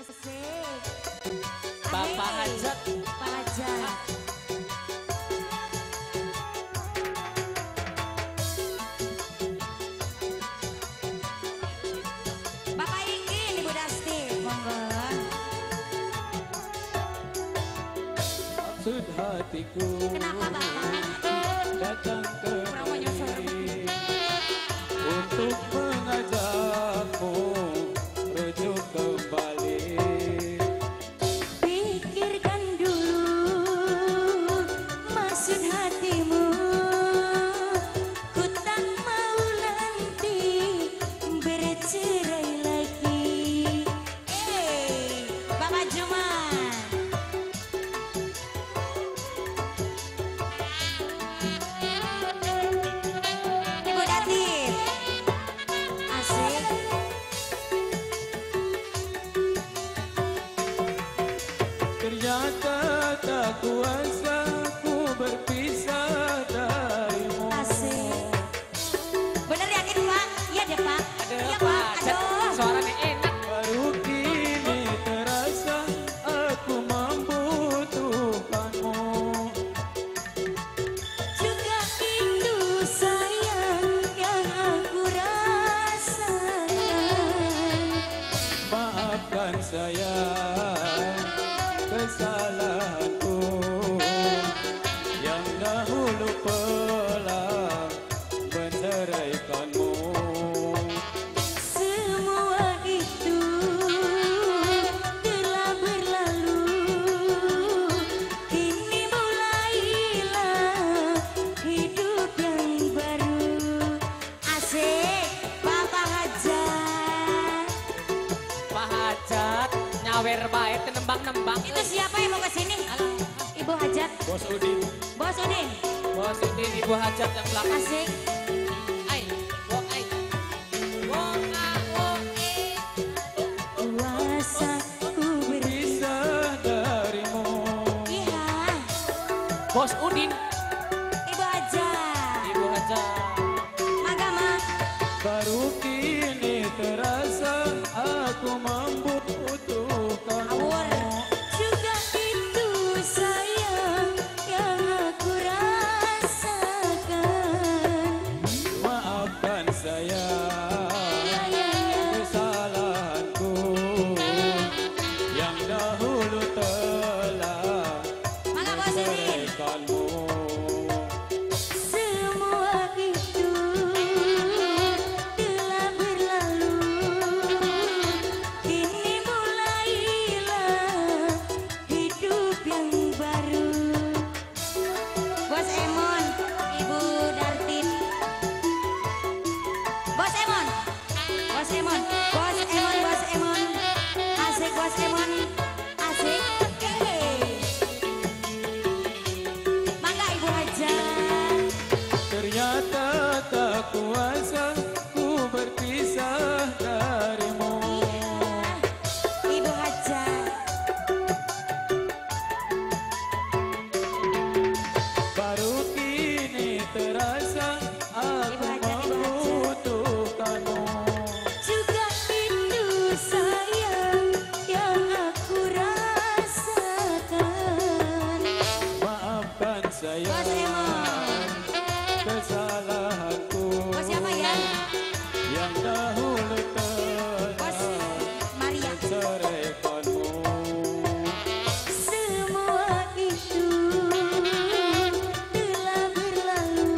Asik. Bapak Hajat. Pak Hajat. Bapak Ingin, Ibu Dasti, monggo. Maksud hatiku Kenapa Bapak? datang Kurang menyusul. untuk mengajakmu rujuk kembali. Pikirkan dulu maksud hatimu. Ku tak mau nanti bercerai lagi. Bapak Juman. Ibu Datif. Asik. Ternyata tak kuasa ku berpisah darimu. Asik. Bener yakin Pak? Iya deh Pak. Iya Pak. Pak Hajat. Aduh. Suaranya enak. Baru kini terasa aku membutuhkanmu. Juga itu sayang yang aku rasakan. Maafkan saya kesalahanku yang dahulu pernah menceraikanmu. Semua itu telah berlalu. Kini mulailah hidup yang baru. Asik, Bapak Hajat. Pak Hajat. Nyawer baik nembang-nembang. Itu siapa yang mau kesini? Ibu Hajat. Bos Udin, Bos Udin. Bos ini Ibu Hajat yang belakang. Asik. Ai, wo ai. Wo a wo e. Kuasa ku pisah darimu. Iya, Bos Udin. Ibu Hajat. Ibu Hajat. Magama. Baru kini terasa aku membutuhkanmu. Awur. Juga itu sayang yang aku rasakan. Maafkan saya Ya, ya, ya. kesalahanku yang dahulu telah Mangga Bos Udin. menceraikanmu. Semua itu telah berlalu. Kini mulailah hidup yang baru. Bos Emon, Ibu Dartin. Bos Emon. Bos Emon. Bos Emon, Bos Emon. Asik Bos Emon. Asik. Mangga Ibu Hajat. Ternyata tak kuasa ku berpisah darimu. Ibu Hajat. Baru kini terasa aku Ibu Hajat, Ibu Hajat. membutuhkanmu. Juga itu sayang yang aku rasakan. Maafkan saya Bos Emon. kesalahanku Bos siapa ya? yang dahulu Bos telah Maria. menceraikanmu. Semua itu telah berlalu.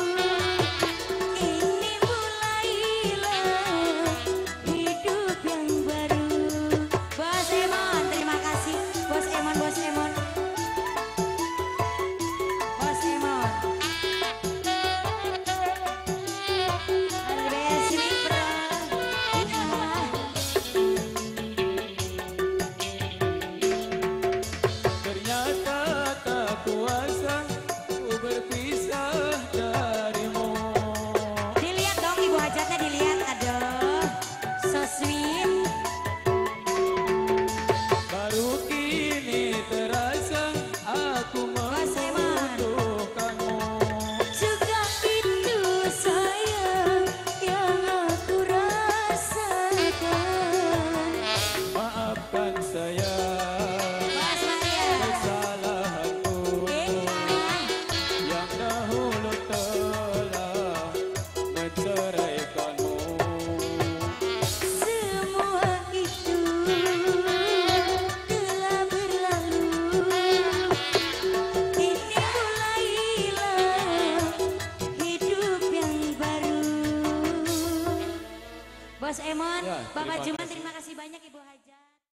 Kini mulailah hidup yang baru. Bos Emon, terima kasih. Bos Emon, Bos Emon. Bos Emon. Andreas Wipro. Iya. Ternyata tak kuasa ku berpisah darimu. Dilihat dong Ibu Hajatnya, dilihat. Aduh, so sweet. Baru kini terasa aku Bos Emon. membutuhkanmu. Juga itu sayang yang aku rasakan. Maafkan Ya, Bapak terima Jum